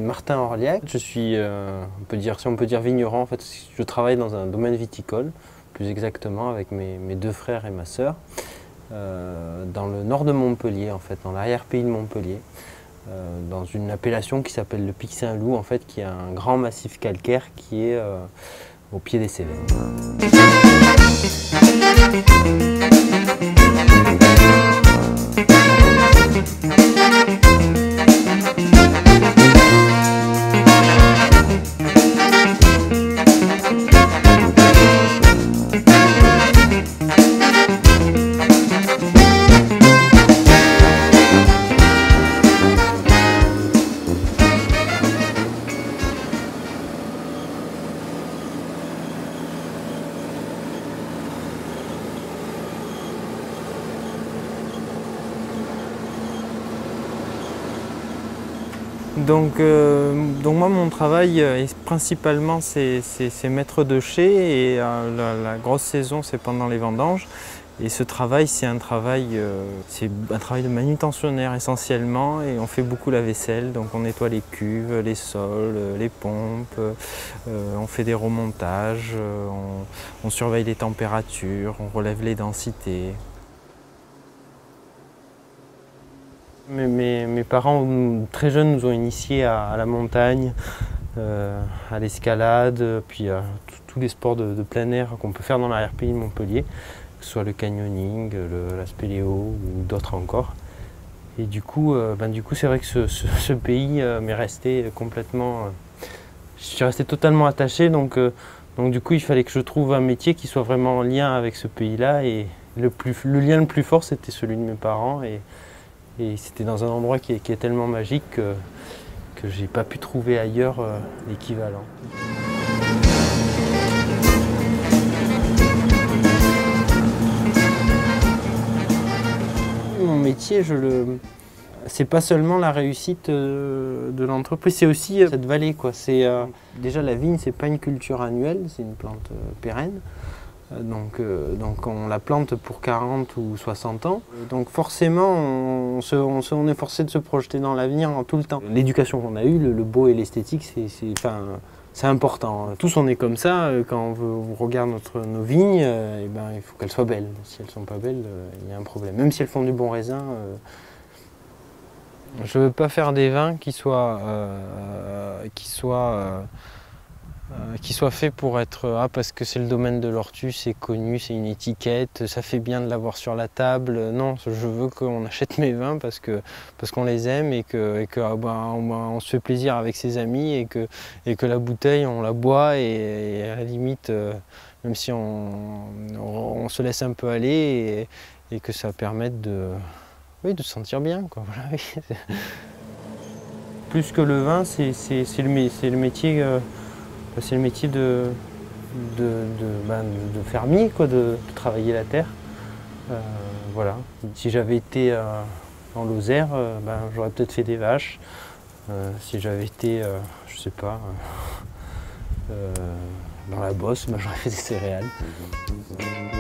Martin Orliac. Je suis, si on peut dire vigneron, en fait, je travaille dans un domaine viticole, plus exactement avec mes deux frères et ma sœur, dans le nord de Montpellier, en fait, dans l'arrière-pays de Montpellier, dans une appellation qui s'appelle le Pic Saint-Loup, en fait, qui est un grand massif calcaire qui est au pied des Cévennes. Donc moi mon travail principalement c'est maître de chai et la grosse saison c'est pendant les vendanges. Et ce travail c'est un travail de manutentionnaire essentiellement et on fait beaucoup la vaisselle, donc on nettoie les cuves, les sols, les pompes, on fait des remontages, on surveille les températures, on relève les densités. Mes parents, très jeunes, nous ont initiés à la montagne, à l'escalade, puis à tous les sports de plein air qu'on peut faire dans l'arrière-pays de Montpellier, que ce soit le canyoning, la spéléo ou d'autres encore. Et du coup, c'est vrai que ce pays m'est resté complètement... je suis resté totalement attaché, donc du coup il fallait que je trouve un métier qui soit vraiment en lien avec ce pays-là. Et le lien le plus fort, c'était celui de mes parents. Et c'était dans un endroit qui est tellement magique que je n'ai pas pu trouver ailleurs l'équivalent. Mon métier, c'est pas seulement la réussite de l'entreprise, c'est aussi cette vallée, quoi. Déjà la vigne, c'est pas une culture annuelle, c'est une plante pérenne. Donc on la plante pour 40 ou 60 ans. Donc forcément, on est forcé de se projeter dans l'avenir tout le temps. L'éducation qu'on a eue, le beau et l'esthétique, c'est important. Tous on est comme ça, quand on regarde nos vignes, il faut qu'elles soient belles. Si elles ne sont pas belles, il y a un problème. Même si elles font du bon raisin. Je ne veux pas faire des vins qui soient faits pour être parce que c'est le domaine de l'ortu, c'est connu, c'est une étiquette, ça fait bien de l'avoir sur la table. Non, je veux qu'on achète mes vins parce qu'on les aime et on se fait plaisir avec ses amis et que la bouteille on la boit et à la limite même si on se laisse un peu aller et que ça permette de se sentir bien, quoi. Voilà. Plus que le vin, c'est le métier. C'est le métier de fermier, quoi, de travailler la terre. Voilà. Si j'avais été en Lozère, j'aurais peut-être fait des vaches. Si j'avais été, je sais pas, dans la Beauce, j'aurais fait des céréales.